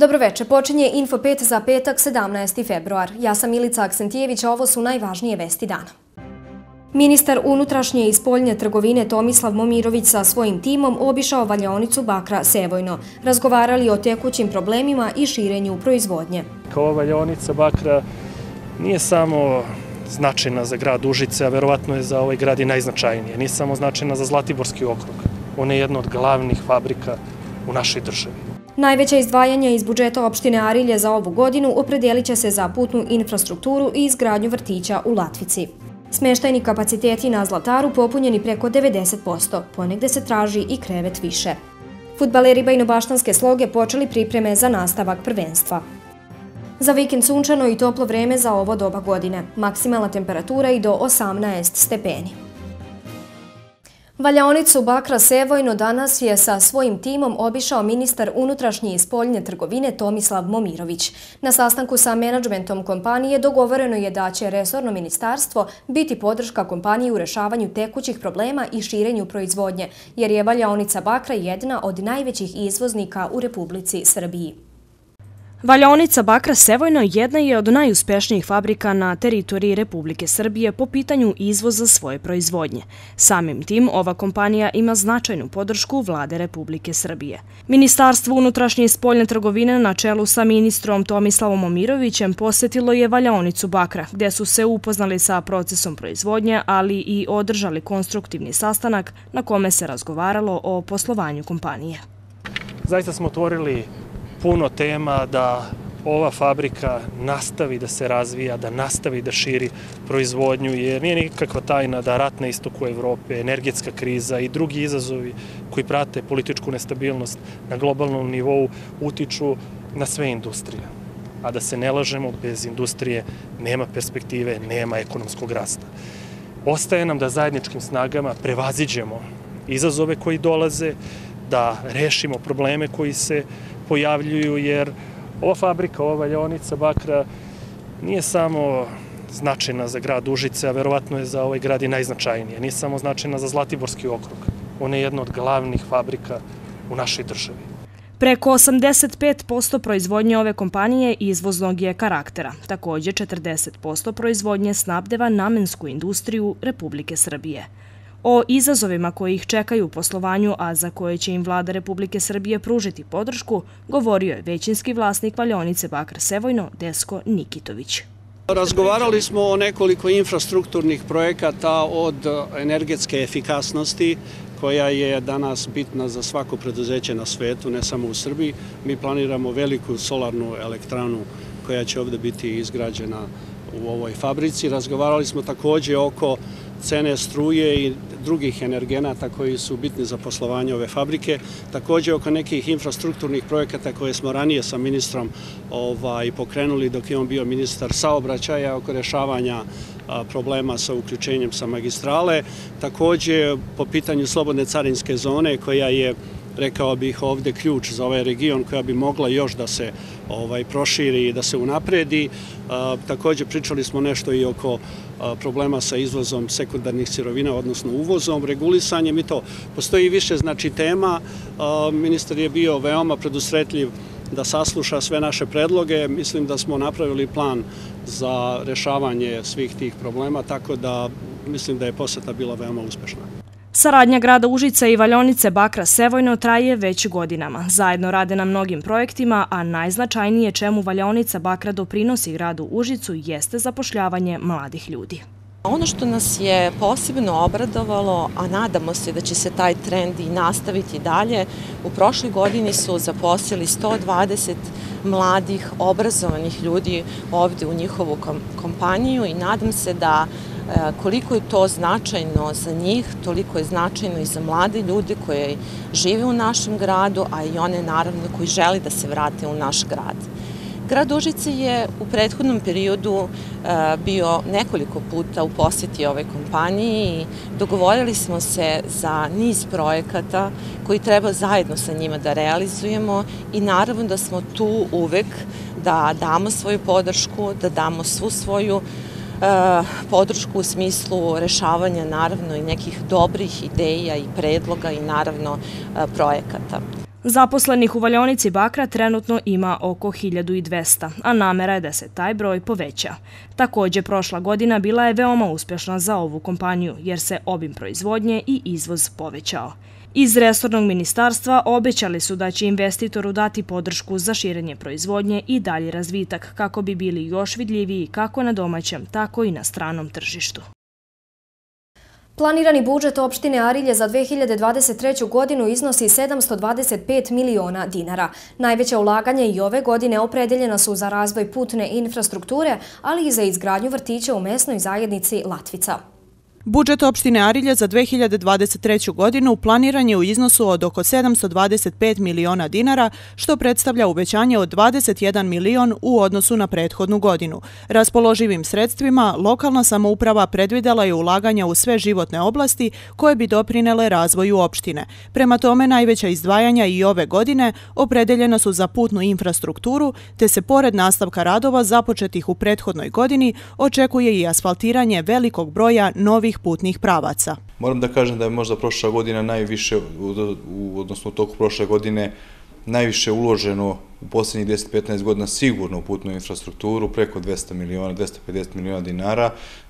Dobroveče, počinje Info 5 za petak 17. februar. Ja sam Milica Aksentijević, a ovo su najvažnije vesti dana. Ministar unutrašnje i spoljne trgovine Tomislav Momirović sa svojim timom obišao valjaonicu bakra Sevojno. Razgovarali o tekućim problemima i širenju proizvodnje. Ova valjaonica bakra nije samo značajna za grad Užice, a verovatno je za ovaj grad i najznačajnije. Nije samo značajna za Zlatiborski okrug. Ona je jedna od glavnih fabrika u našoj državi. Najveća izdvajanja iz budžeta opštine Arilje za ovu godinu opredelit će se za putnu infrastrukturu i izgradnju vrtića u Latvici. Smeštajni kapaciteti na Zlataru popunjeni preko 90%, ponegde se traži i krevet više. Fudbaleri Bajnobaštanske Sloge počeli pripreme za nastavak prvenstva. Za vikend sunčano i toplo vreme za ovo doba godine. Maksimalna temperatura i do 18 stepeni. Valjaonicu bakra Sevojno danas je sa svojim timom obišao ministar unutrašnje i spoljne trgovine Tomislav Momirović. Na sastanku sa menadžmentom kompanije dogovoreno je da će resorno ministarstvo biti podrška kompaniji u rešavanju tekućih problema i širenju proizvodnje, jer je valjaonica bakra jedna od najvećih izvoznika u Republici Srbiji. Valjaonica bakra Sevojno jedna je od najuspešnijih fabrika na teritoriji Republike Srbije po pitanju izvoza svoje proizvodnje. Samim tim, ova kompanija ima značajnu podršku Vlade Republike Srbije. Ministarstvo unutrašnje i spoljne trgovine na čelu sa ministrom Tomislavom Momirovićem posjetilo je valjaonicu bakra, gde su se upoznali sa procesom proizvodnje, ali i održali konstruktivni sastanak na kome se razgovaralo o poslovanju kompanije. Zaista smo otvorili puno tema da ova fabrika nastavi da se razvija, da nastavi da širi proizvodnju, jer nije nikakva tajna da rat na istoku Evrope, energetska kriza i drugi izazovi koji prate političku nestabilnost na globalnom nivou utiču na sve industrije. A da se ne lažemo, bez industrije nema perspektive, nema ekonomskog rasta. Ostaje nam da zajedničkim snagama prevaziđemo izazove koji dolaze, da rešimo probleme koji se pojavljuju, jer ova fabrika, ova valjaonica bakra nije samo značajna za grad Užice, a verovatno je za ovaj grad i najznačajnije. Nije samo značajna za Zlatiborski okrug. Ona je jedna od glavnih fabrika u našoj državi. Preko 85% proizvodnje ove kompanije izvoznog je karaktera. Također 40% proizvodnje snabdeva namensku industriju Republike Srbije. O izazovima koji ih čekaju u poslovanju, a za koje će im Vlada Republike Srbije pružiti podršku, govorio je većinski vlasnik valjaonice bakra Sevojno, Desko Nikitović. Razgovarali smo o nekoliko infrastrukturnih projekata, od energetske efikasnosti, koja je danas bitna za svako preduzeće na svetu, ne samo u Srbiji. Mi planiramo veliku solarnu elektranu koja će ovdje biti izgrađena u ovoj fabrici. Razgovarali smo također oko cene struje i drugih energenata koji su bitni za poslovanje ove fabrike. Također oko nekih infrastrukturnih projekata koje smo ranije sa ministrom pokrenuli dok je on bio ministar saobraćaja, oko rešavanja problema sa uključenjem sa magistrale. Također po pitanju slobodne carinske zone koja je, rekao bih, ovdje ključ za ovaj region, koja bi mogla još da se proširi i da se unapredi. Također pričali smo nešto i oko problema sa izvozom sekundarnih sirovina, odnosno uvozom, regulisanjem i to. Postoji više tema. Ministar je bio veoma predusretljiv da sasluša sve naše predloge. Mislim da smo napravili plan za rešavanje svih tih problema, tako da mislim da je poseta bila veoma uspešna. Saradnja grada Užice i valjaonice bakra Sevojno traje već godinama. Zajedno rade na mnogim projektima, a najznačajnije čemu valjaonica bakra doprinosi gradu Užicu jeste zapošljavanje mladih ljudi. Ono što nas je posebno obradovalo, a nadamo se da će se taj trend i nastaviti dalje, u prošloj godini su zaposlili 120 mladih, obrazovanih ljudi ovdje u njihovu kompaniju i nadam se da koliko je to značajno za njih, toliko je značajno i za mlade ljude koji žive u našem gradu, a i one naravno koji žele da se vrate u naš grad. Grad Užice je u prethodnom periodu bio nekoliko puta u posjeti ove kompaniji i dogovorili smo se za niz projekata koji treba zajedno sa njima da realizujemo i naravno da smo tu uvek da damo svoju podršku, da damo svu svoju podršku u smislu rešavanja naravno i nekih dobrih ideja i predloga i naravno projekata. Zaposlenih u valjaonici bakra trenutno ima oko 1200, a namera je da se taj broj poveća. Također, prošla godina bila je veoma uspješna za ovu kompaniju, jer se obim proizvodnje i izvoz povećao. Iz resornog ministarstva obećali su da će investitoru dati podršku za širenje proizvodnje i dalji razvitak kako bi bili još vidljiviji kako na domaćem, tako i na stranom tržištu. Planirani budžet opštine Arilje za 2023. godinu iznosi 725 miliona dinara. Najveća ulaganja i ove godine opredeljena su za razvoj putne infrastrukture, ali i za izgradnju vrtića u mesnoj zajednici Latvica. Budžet opštine Arilje za 2023. godinu planiran je u iznosu od oko 725 miliona dinara, što predstavlja uvećanje od 21 milion u odnosu na prethodnu godinu. Raspoloživim sredstvima, lokalna samouprava predvidela je ulaganja u sve životne oblasti koje bi doprinele razvoju opštine. Prema tome, najveća izdvajanja i ove godine opredeljena su za putnu infrastrukturu, te se pored nastavka radova započetih u prethodnoj godini očekuje i asfaltiranje velikog broja novih putnih pravaca. Moram da kažem da je možda prošla godina najviše, odnosno u toku prošle godine, najviše uloženo u posljednjih 10-15 godina sigurno u putnu infrastrukturu, preko 200 miliona, 250 miliona dinara.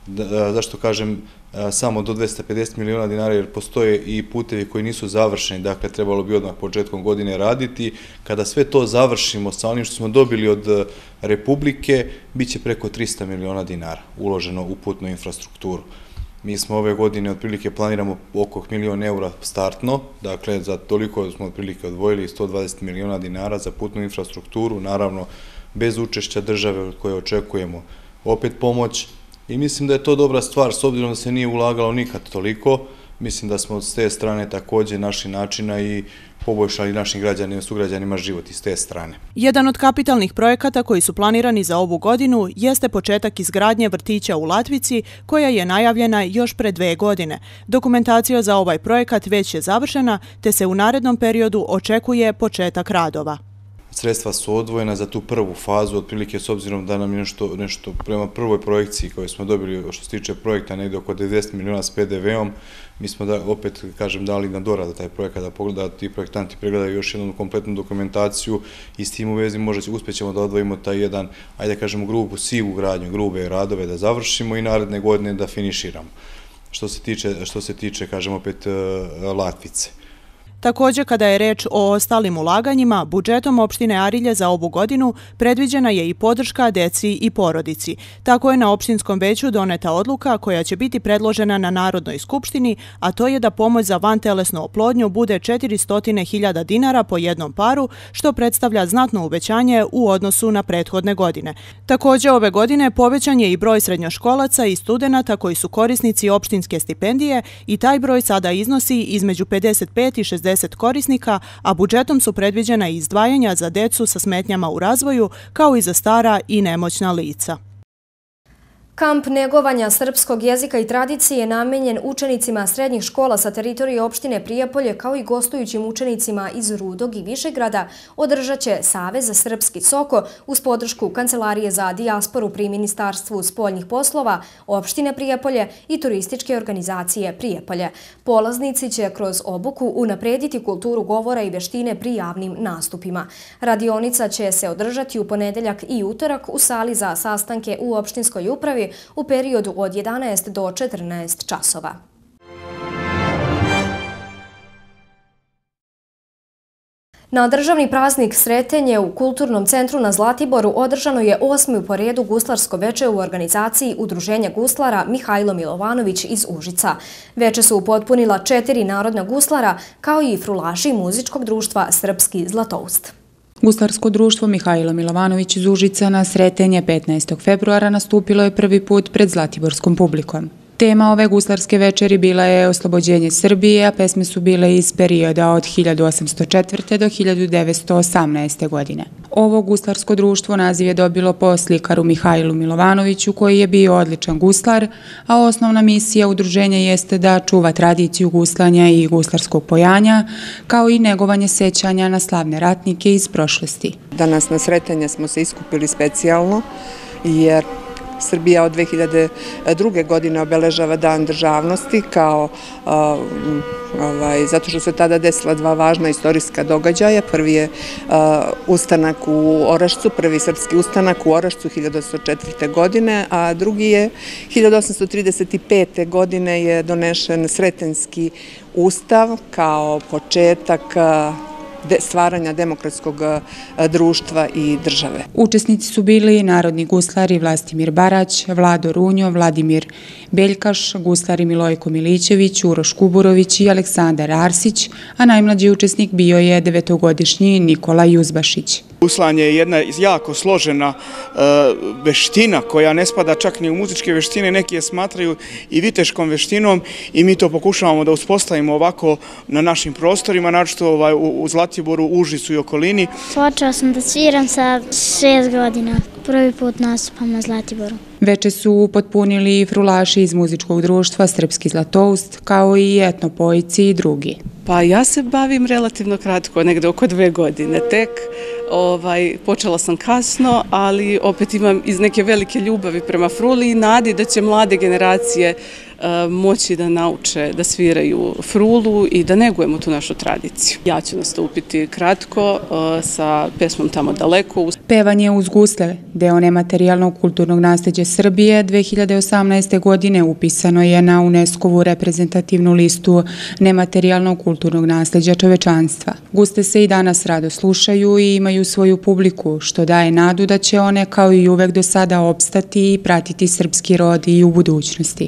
Zašto kažem samo do 250 miliona dinara? Jer postoje i putevi koji nisu završeni, dakle trebalo bi odmah početkom godine raditi. Kada sve to završimo sa onim što smo dobili od Republike, bit će preko 300 miliona dinara uloženo u putnu infrastrukturu. Mi smo ove godine otprilike planiramo oko 1 milion eura startno, dakle za toliko smo otprilike odvojili 120 miliona dinara za putnu infrastrukturu, naravno bez učešća države od koje očekujemo opet pomoć i mislim da je to dobra stvar s obzirom da se nije ulagalo nikad toliko. Mislim da smo s te strane također našli načina i poboljšali našim građanima, sugrađanima život iz te strane. Jedan od kapitalnih projekata koji su planirani za ovu godinu jeste početak izgradnje vrtića u Latvici, koja je najavljena još pre 2 godine. Dokumentacija za ovaj projekat već je završena, te se u narednom periodu očekuje početak radova. Sredstva su odvojena za tu prvu fazu, otprilike s obzirom da nam je nešto prema prvoj projekciji koju smo dobili što se tiče projekta negdje oko 90 miliona s PDV-om. Mi smo opet, kažem, dali na doradu taj projekat da ti projektanti pregledaju još jednu kompletnu dokumentaciju i s tim u vezi uspjećemo da odvojimo taj jedan, ajde kažemo, grubu sivu gradnju, grube radove da završimo i naredne godine da finiširamo. Što se tiče, kažem, opet Latvice. Također, kada je reč o ostalim ulaganjima, budžetom opštine Arilje za ovu godinu predviđena je i podrška deci i porodici. Tako je na opštinskom veću doneta odluka koja će biti predložena na Narodnoj skupštini, a to je da pomoć za vantelesnu oplodnju bude 400.000 dinara po jednom paru, što predstavlja znatno uvećanje u odnosu na prethodne godine. Također, ove godine povećan je i broj srednjoškolaca i studenata koji su korisnici opštinske stipendije i taj broj sada iznosi između 55 i 60 korisnika, a budžetom su predviđena i izdvajanja za decu sa smetnjama u razvoju, kao i za stara i nemoćna lica. Kamp negovanja srpskog jezika i tradicije je namenjen učenicima srednjih škola sa teritorije opštine Prijepolje kao i gostujućim učenicima iz Rudog i Višegrada održat će Savez za srpski Soko uz podršku Kancelarije za dijasporu pri Ministarstvu spoljnih poslova, opštine Prijepolje i turističke organizacije Prijepolje. Polaznici će kroz obuku unaprediti kulturu govora i veštine pri javnim nastupima. Radionica će se održati u ponedeljak i utorak u sali za sastanke u opštinskoj upravi u periodu od 11 do 14 časova. Na državni praznik Sretenje u Kulturnom centru na Zlatiboru održano je 8. po redu guslarsko veče u organizaciji Udruženja guslara Mihajlo Milovanović iz Užica. Veče su upotpunila 4 narodna guslara kao i frulaši muzičkog društva Srpski Zlatoust. Guslarsko društvo Mihajlo Milovanović iz Užica na Sretenje 15. februara nastupilo je prvi put pred zlatiborskom publikom. Tema ove guslarske večeri bila je oslobođenje Srbije, a pesme su bile iz perioda od 1804. do 1918. godine. Ovo guslarsko društvo naziv je dobilo po slikaru Mihajlu Milovanoviću, koji je bio odličan guslar, a osnovna misija udruženja jeste da čuva tradiciju guslanja i guslarskog pojanja, kao i negovanje sećanja na slavne ratnike iz prošlosti. Danas na Sretenje smo se iskupili specijalno, jer Srbija od 2002. godine obeležava Dan državnosti kao zato što se tada desila dva važna istorijska događaja. Prvi je ustanak u Orašcu, prvi srpski ustanak u Orašcu 1804. godine, a drugi je 1835. godine je donešen Sretenjski ustav kao početak stvaranja demokratskog društva i države. Učesnici su bili narodni guslari Vlastimir Barać, Vlado Runjo, Vladimir Beljkaš, guslari Milojko Milićević, Uroš Kuburović i Aleksandar Arsić, a najmlađi učesnik bio je 9-godišnji Nikola Juzbašić. Guslanje je jedna jako složena veština koja ne spada čak ni u muzičke veštine, neki je smatraju i viteškom veštinom i mi to pokušavamo da uspostavimo ovako na našim prostorima, naročito u Zlatiboru, Užicu i okolini. Počela sam da sviram sa 6 godina. Prvi put nastupam na Zlatiboru. Veče su upotpunili frulaši iz muzičkog društva Srpski Zlatoust, kao i etnopojici i drugi. Pa ja se bavim relativno kratko, negde oko 2 godine tek. Počela sam kasno, ali opet imam iz neke velike ljubavi prema fruli i nadi da će mlade generacije moći da nauče da sviraju frulu i da negujemo tu našu tradiciju. Ja ću nastupiti kratko sa pesmom Tamo daleko. Pevanje uz gusle, deo nematerijalnog kulturnog nasleđa Srbije, 2018. godine upisano je na UNESCO-vu reprezentativnu listu nematerijalnog kulturnog nasleđa čovečanstva. Gusle se i danas rado slušaju i imaju svoju publiku, što daje nadu da će one kao i uvek do sada opstati i pratiti srpski rod i u budućnosti.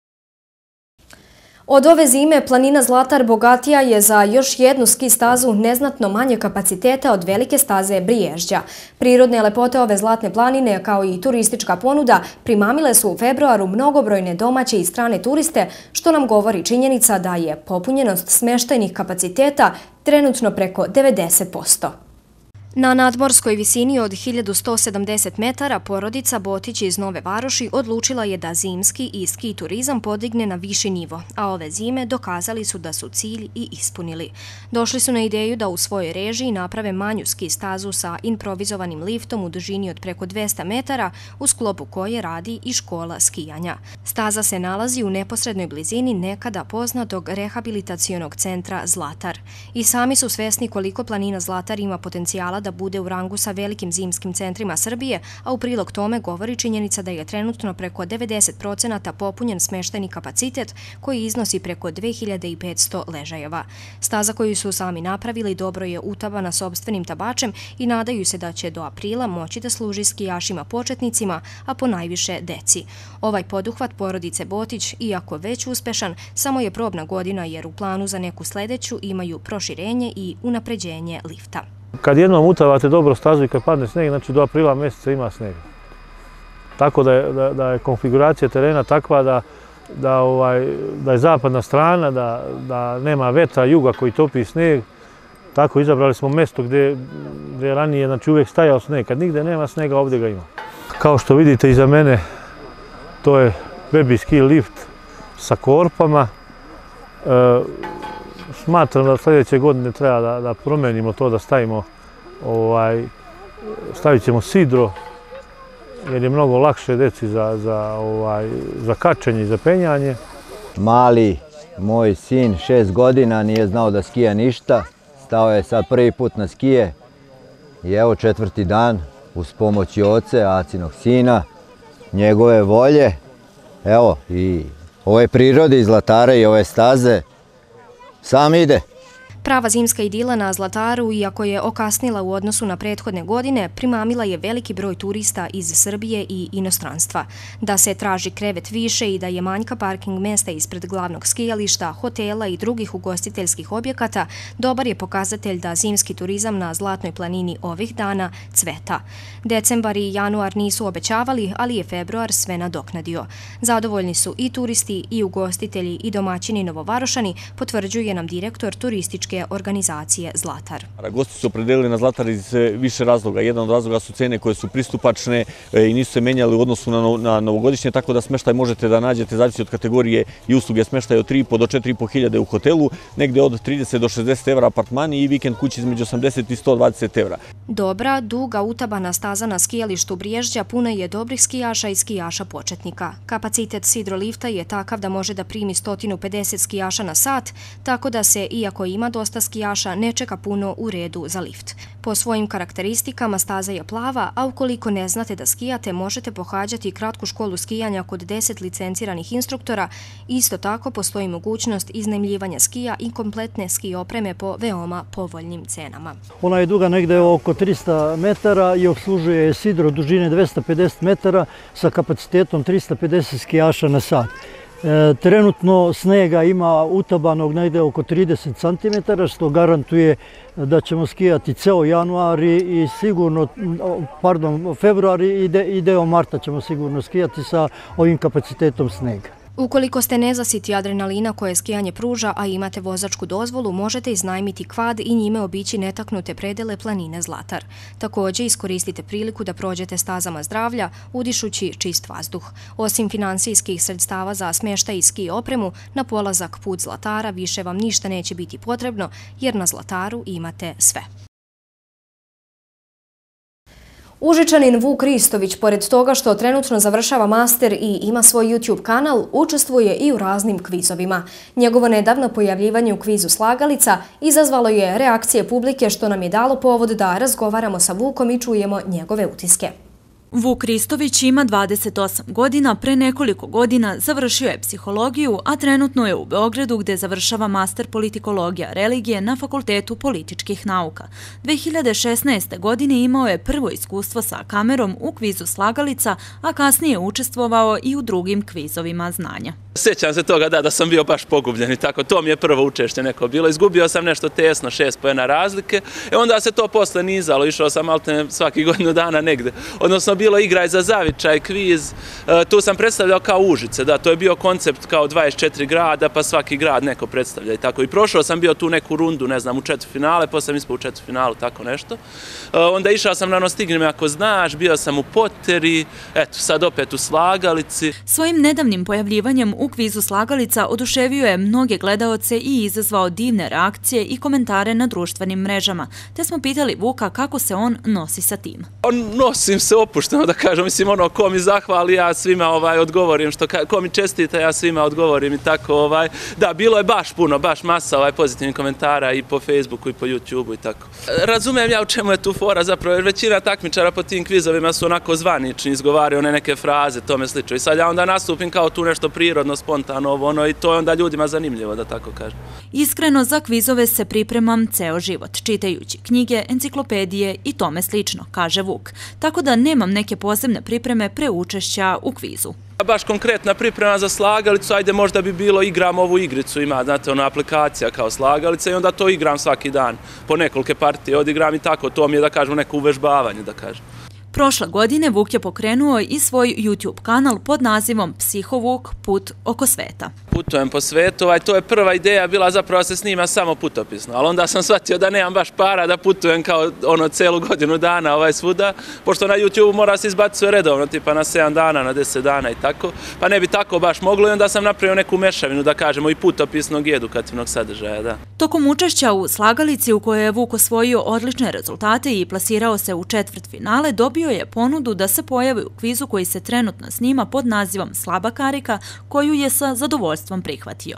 Od ove zime planina Zlatar bogatija je za još jednu ski stazu neznatno manje kapaciteta od velike staze Briježđa. Prirodne lepote ove zlatne planine kao i turistička ponuda primamile su u februaru mnogobrojne domaće i strane turiste, što nam govori činjenica da je popunjenost smeštajnih kapaciteta trenutno preko 90%. Na nadmorskoj visini od 1170 metara porodica Botić iz Nove Varoši odlučila je da zimski i ski turizam podigne na viši nivo, a ove zime dokazali su da su cilj i ispunili. Došli su na ideju da u svojoj režiji naprave manju ski stazu sa improvizovanim liftom u dužini od preko 200 metara, u sklopu koje radi i škola skijanja. Staza se nalazi u neposrednoj blizini nekada poznatog rehabilitacionog centra Zlatar. I sami su svesni koliko planina Zlatar ima potencijala da bude u rangu sa velikim zimskim centrima Srbije, a u prilog tome govori činjenica da je trenutno preko 90% popunjen smeštajni kapacitet koji iznosi preko 2500 ležajeva. Staza koju su sami napravili dobro je utabana sopstvenim tabačem i nadaju se da će do aprila moći da služi skijašima početnicima, a po najviše deci. Ovaj poduhvat porodice Botić, iako već uspešan, samo je probna godina jer u planu za neku sledeću imaju proširenje i unapređenje lifta. Kad jednom utavate dobro stazu i kad padne sneg, znači do aprila mjeseca ima snega. Tako da je konfiguracija terena takva da je zapadna strana, da nema vetra, juga koji topi sneg. Tako izabrali smo mjesto gdje je ranije uvijek stajao sneg. Kad nigde nema snega, ovdje ga ima. Kao što vidite iza mene, to je baby ski lift sa korpama. Smatram da sljedeće godine treba da promenimo to, da stavit ćemo sidro, jer je mnogo lakše deci za kačenje i za penjanje. Mali moj sin, 6 godina, nije znao da skija ništa. Stao je sad prvi put na skije i evo 4. dan uz pomoć oce, Acinog sina, njegove volje. Evo i ove prirode iz Zlatara i ove staze, sam ide. Prava zimska idila na Zlataru, iako je okasnila u odnosu na prethodne godine, primamila je veliki broj turista iz Srbije i inostranstva. Da se traži krevet više i da je manjka parking mesta ispred glavnog skijališta, hotela i drugih ugostiteljskih objekata, dobar je pokazatelj da zimski turizam na Zlatnoj planini ovih dana cveta. Decembar i januar nisu obećavali, ali je februar sve nadoknadio. Zadovoljni su i turisti, i ugostitelji, i domaćini Novovarošani, potvrđuje nam direktor turističke sportske organizacije Zlatar. Gosti su opredelili na Zlatar iz više razloga. Jedan od razloga su cene koje su pristupačne i nisu se menjali u odnosu na novogodišnje, tako da smeštaj možete da nađete, zavisi od kategorije i usluge, smeštaj od 3.500 do 4.500 u hotelu, negde od 30 do 60 evra apartmani i vikend kući između 80 i 120 evra. Dobra, duga, utabana staza na skijalištu Briježđa puna je dobrih skijaša i skijaša početnika. Kapacitet sidrolifta je takav da može da primi 150 skijaša na sat, tako da se, iako ima dosta skijaša, ne čeka puno u redu za lift. Po svojim karakteristikama staza je plava, a ukoliko ne znate da skijate, možete pohađati kratku školu skijanja kod 10 licenciranih instruktora. Isto tako postoji mogućnost iznajmljivanja skija i kompletne ski opreme po veoma povoljnim cenama. Ona je duga negde oko 300 metara i obslužuje sidro dužine 250 metara sa kapacitetom 350 skijaša na sat. Trenutno snega ima utabanog negde oko 30 cm, što garantuje da ćemo skijati ceo januar i sigurno, februar i deo marta ćemo sigurno skijati sa ovim kapacitetom snega. Ukoliko ste nezasiti adrenalina koje skijanje pruža, a imate vozačku dozvolu, možete iznajmiti kvad i njime obići netaknute predele planine Zlatar. Također iskoristite priliku da prođete stazama zdravlja, udišući čist vazduh. Osim finansijskih sredstava za smještaj i ski opremu, na polazak put Zlatara više vam ništa neće biti potrebno, jer na Zlataru imate sve. Užičanin Vuk Ristović, pored toga što trenutno završava master i ima svoj YouTube kanal, učestvuje i u raznim kvizovima. Njegovo nedavno pojavljivanje u kvizu Slagalica izazvalo je reakcije publike, što nam je dalo povod da razgovaramo sa Vukom i čujemo njegove utiske. Vuk Ristović ima 28 godina, pre nekoliko godina završio je psihologiju, a trenutno je u Beogradu gde završava master politikologija religije na Fakultetu političkih nauka. 2016. godine imao je prvo iskustvo sa kamerom u kvizu Slagalica, a kasnije učestvovao i u drugim kvizovima znanja. Sjećam se toga da sam bio baš pogubljen i tako, to mi je prvo učešće neko bilo. Izgubio sam nešto tesno, 6 poena razlike, onda se to posle nizalo, išao sam maltene svaki godinu dana negde. Odnosno, bilo igraj za zavičaj, kviz, tu sam predstavljao kao Užice, da, to je bio koncept kao 24 grada, pa svaki grad neko predstavlja i tako. I prošao sam bio tu neku rundu, ne znam, u četvrtfinale, posle sam ispao u četvrtfinalu, tako nešto. Onda išao sam na ono Stigni me ako znaš, bio sam u Poteri, eto, sad opet u Slagalici. Svojim nedavnim pojavljivanjem u kvizu Slagalica oduševio je mnoge gledaoce i izazvao divne reakcije i komentare na društvenim mrežama, te smo pitali Vuka kako se on nosi sa tim. Nosim se opušteno, da kažem, mislim, ono, ko mi zahvali, ja svima odgovorim, ko mi čestita, ja svima odgovorim i tako, da, bilo je baš puno, baš masa pozitivnih komentara i po Facebooku i po YouTubeu i tako. Razumem ja u čemu je tu fora, zapravo, jer većina takmičara po tim kvizovima su onako zvanični, izgovaraju one neke fraze, tome slično. I sad ja onda nastupim kao tu nešto prirodno, spontano, i to je onda ljudima zanimljivo, da tako kažem. Iskreno, za kvizove se pripremam ceo život, čitajući knjige, enciklopedije i tome slično, kaže Vuk. Tako da nemam neke posebne pripreme pre učešća u kvizu. Baš konkretna priprema za Slagalicu, ajde možda bi bilo igram ovu igricu, ima, znate, ona aplikacija kao Slagalica i onda to igram svaki dan, po nekolike partije odigram i tako, to mi je, da kažem, neko uvežbavanje, da kažem. Prošle godine Vuk je pokrenuo i svoj YouTube kanal pod nazivom Psihovuk put oko sveta. Putujem po svetu, to je prva ideja bila zapravo da se snima samo putopisno, ali onda sam shvatio da nemam baš para da putujem kao celu godinu dana svuda, pošto na YouTube mora se izbaciti redovno, tipa na 7 dana, na 10 dana i tako, pa ne bi tako baš moglo i onda sam napravio neku mešavinu, da kažemo, i putopisnog i edukativnog sadržaja, da. Tokom učešća u Slagalici, u kojoj je Vuk osvojio odlične rezultate i plasirao se u četvrtfinale, dobio je ponudu da se pojavi u kvizu koji se trenutno snima pod nazivom Slaba karika, koju je sa zadovoljstvom prihvatio.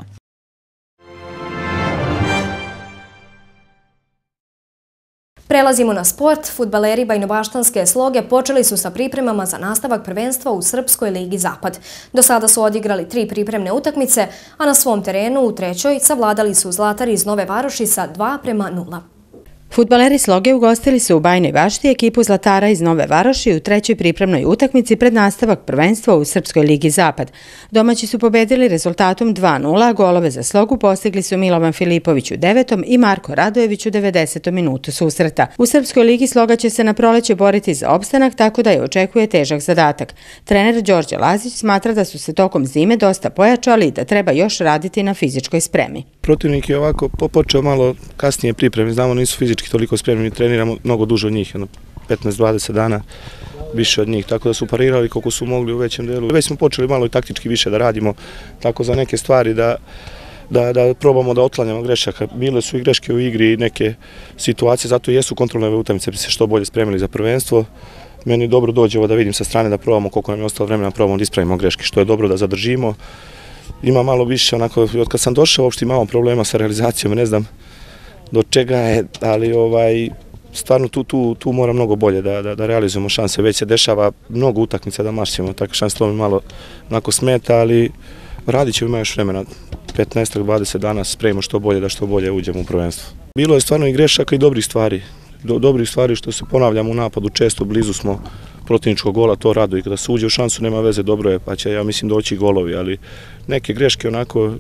Prelazimo na sport. Fudbaleri Bajnobaštanske Sloge počeli su sa pripremama za nastavak prvenstva u Srpskoj ligi Zapad. Do sada su odigrali 3 pripremne utakmice, a na svom terenu u trećoj savladali su Zlatar iz Nove Varoši sa 2:0. Fudbaleri Sloge ugostili su u Bajnoj Bašti ekipu Zlatara iz Nove Varoši u trećoj pripremnoj utakmici pred nastavak prvenstva u Srpskoj ligi Zapad. Domaći su pobedili rezultatom 2:0, golove za Slogu postigli su Milovan Filipović u 9. i Marko Radojević u 90. minutu susreta. U Srpskoj ligi Sloga će se na proleće boriti za opstanak, tako da je očekuje težak zadatak. Trener Đorđe Lazić smatra da su se tokom zime dosta pojačali i da treba još raditi na fizičkoj spremi. Protivnik je ovako počeo malo kasnije pripreme, znamo nisu fizički toliko spremni, treniramo mnogo duže od njih, 15-20 dana više od njih, tako da su parirali koliko su mogli u većem delu. Već smo počeli malo i taktički više da radimo, tako za neke stvari da probamo da otklanjamo grešaka. Bile su i greške u igri i neke situacije, zato i jesu kontrolne utakmice, bi se što bolje spremili za prvenstvo. Meni dobro dođe ovo da vidim sa strane da probamo koliko nam je ostalo vremena, probamo da ispravimo greške, što je dobro da zadržimo. Ima malo više, onako, od kad sam došao uopšte imamo problema sa realizacijom, ne znam do čega je, ali stvarno tu mora mnogo bolje da realizujemo šanse. Već se dešava mnogo utakmica da mašćemo, tako šanse to mi malo onako smeta, ali radit ćemo, ima još vremena, 15-20 dana spremimo što bolje da što bolje uđemo u prvenstvo. Bilo je stvarno i grešaka i dobrih stvari. Dobrih stvari što se ponavljamo u napadu, često blizu smo protivničkog gola, to raduje. Kada se uđe u šansu nema veze, dobro je, pa će, ja mislim, doći golovi, ali neke greške onako,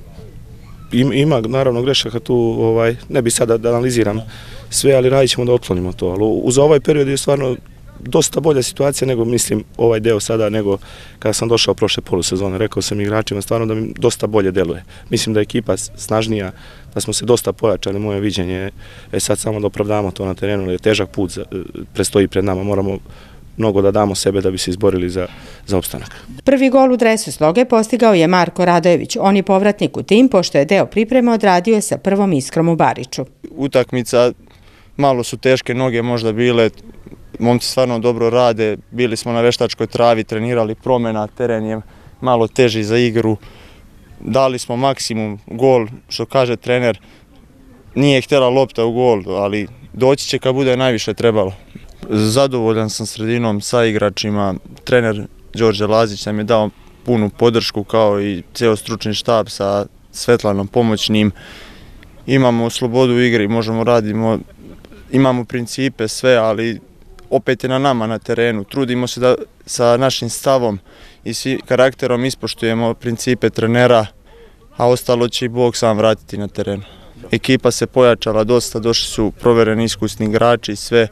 ima naravno grešaka tu, ne bi sada da analiziram sve, ali radit ćemo da otklonimo to. Ali uz ovaj period je stvarno dosta bolja situacija nego, mislim, ovaj deo sada nego kada sam došao prošle polusezone. Rekao sam igračima stvarno da mi dosta bolje deluje. Mislim da je ekipa snažnija, da smo se dosta pojačali, moje viđenje je sad samo da opravdamo to na terenu, jer je težak put prestoji pred nama, moramo mnogo da damo sebe da bi se izborili za opstanak. Prvi gol u dresu Sloge postigao je Marko Radojević. On je povratnik u tim, pošto je deo pripreme odradio sa prvom Iskrom u Bariču. Utakmica, malo su teške noge možda bile, momci stvarno dobro rade, bili smo na veštačkoj travi, trenirali promjena, teren je malo teži za igru, dali smo maksimum, gol, što kaže trener, nije htjela lopta u gol, ali doći će kad bude najviše trebalo. Zadovoljan sam sredinom sa igračima, trener Đorđe Lazić nam je dao punu podršku kao i ceo stručni štab sa Svetlanom pomoćnim. Imamo slobodu u igri, možemo radimo, imamo principe sve, ali opet je na nama na terenu. Trudimo se da sa našim stavom i karakterom ispoštujemo principe trenera, a ostalo će i Bog sam vratiti na terenu. Ekipa se pojačala dosta, došli su provereni iskusni igrači i sve.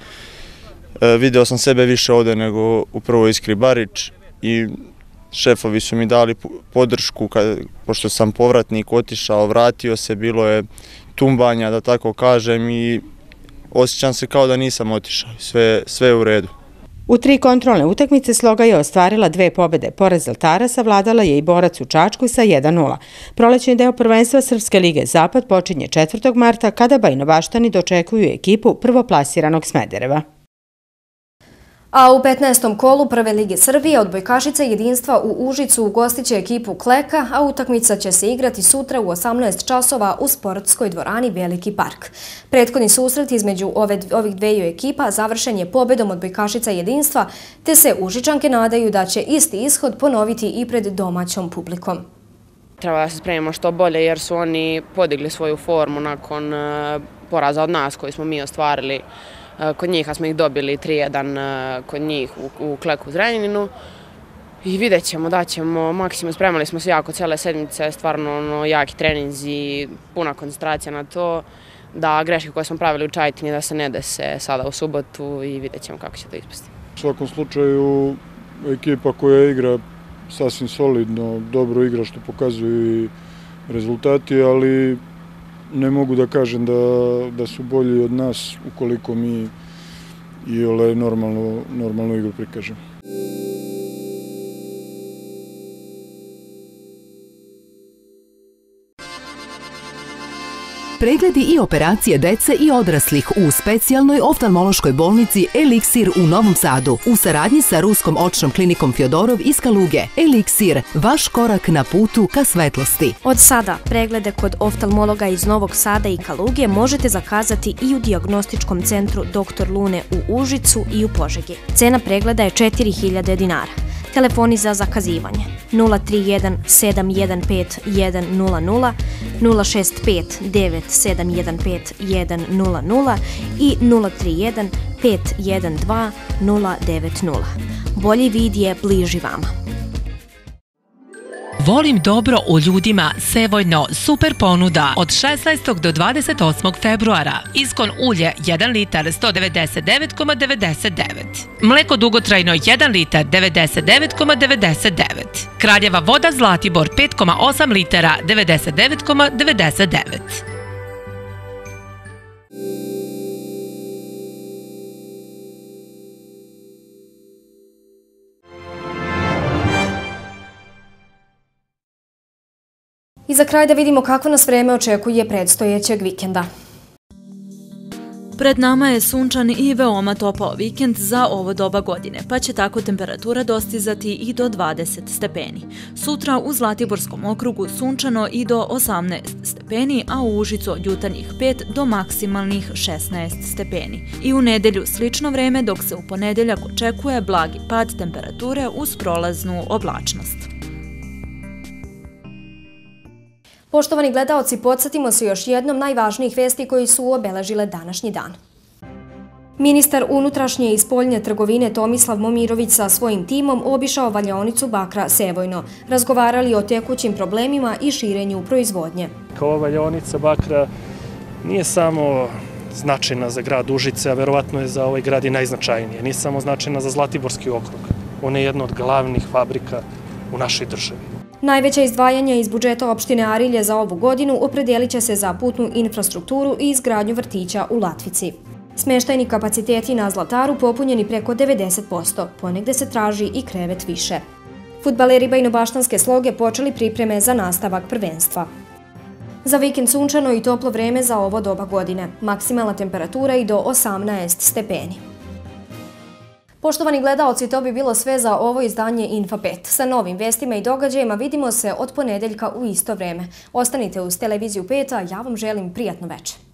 Video sam sebe više ovde nego u prvoj Iskri Barič i šefovi su mi dali podršku, pošto sam povratnik otišao, vratio se, bilo je tumbanja, da tako kažem, i osjećam se kao da nisam otišao, sve je u redu. U 3 kontrolne utakmice Sloga je ostvarila 2 pobede. Pored Zlatara savladala je i Borac u Čačku sa 1:0. Prolećni deo prvenstva Srpske lige Zapad počinje 4. marta kada Bajnobaštani dočekuju ekipu prvoplasiranog Smedereva. A u 15. kolu Prve lige Srbije odbojkašice Jedinstva u Užicu ugostiće ekipu Kleka, a utakmica će se igrati sutra u 18 časova u sportskoj dvorani Veliki park. Prethodni susret između ovih dveju ekipa završen je pobedom odbojkašica Jedinstva, te se Užičanke nadaju da će isti ishod ponoviti i pred domaćom publikom. Treba da se spremimo što bolje jer su oni podigli svoju formu nakon poraza od nas koji smo mi ostvarili kod njih, a smo ih dobili 3:1 kod njih u Kleku Zrenjaninu. I vidjet ćemo, daćemo maksimum, spremali smo se jako cijele sedmice, stvarno jaki treninzi, puna koncentracija na to, da greške koje smo pravili u Čajetini da se ne dese sada u subotu i vidjet ćemo kako će to ispasti. U svakom slučaju ekipa koja igra sasvim solidno, dobro igra što pokazuju i rezultati, ali ne mogu da kažem da su bolji od nas ukoliko mi i normalnu igru prikažemo. Pregledi i operacije dece i odraslih u specijalnoj oftalmološkoj bolnici Eliksir u Novom Sadu u saradnji sa Ruskom očnom klinikom Fjodorov iz Kaluge. Eliksir, vaš korak na putu ka svetlosti. Od sada preglede kod oftalmologa iz Novog Sada i Kaluge možete zakazati i u dijagnostičkom centru Dr. Lune u Užicu i u Požegi. Cena pregleda je 4000 dinara. Telefoni za zakazivanje 031 715 100, 065 9715 100 i 031 512 090. Bolji vid je bliži vama. Volim dobro u ljudima Sevojno super ponuda od 16. do 28. februara. Iskon ulje 1 litar 199,99. Mleko dugotrajno 1 litar 99,99. Kraljeva voda Zlatibor 5,8 litara 99,99. I za kraj da vidimo kakvo nas vreme očekuje predstojećeg vikenda. Pred nama je sunčan i veoma topao vikend za ovo doba godine, pa će tako temperatura dostizati i do 20 stepeni. Sutra u Zlatiborskom okrugu sunčano i do 18 stepeni, a u Užicu od jutarnjih 5 do maksimalnih 16 stepeni. I u nedelju slično vreme, dok se u ponedeljak očekuje blagi pad temperature uz prolaznu oblačnost. Poštovani gledaoci, podsjetimo se još jednom najvažnijih vesti koji su obeležile današnji dan. Ministar unutrašnje i spoljne trgovine Tomislav Momirović sa svojim timom obišao valjaonicu bakra Sevojno, razgovarali o tekućim problemima i širenju proizvodnje. Ova valjaonica bakra nije samo značajna za grad Užice, a verovatno je za ovaj grad i najznačajnije. Nije samo značajna za Zlatiborski okrug. Ona je jedna od glavnih fabrika u našoj državi. Najveća izdvajanja iz budžeta opštine Arilje za ovu godinu opredijelit će se za putnu infrastrukturu i izgradnju vrtića u Latvici. Smeštajni kapaciteti na Zlataru popunjeni preko 90%, ponegde se traži i krevet više. Fudbaleri Bajnobaštanske Sloge počeli pripreme za nastavak prvenstva. Za vikend sunčano i toplo vreme za ovo doba godine, maksimalna temperatura i do 18 stepeni. Poštovani gledaoci, to bi bilo sve za ovo izdanje Info 5. Sa novim vestima i događajima vidimo se od ponedeljka u isto vreme. Ostanite uz televiziju 5, a ja vam želim prijatno večer.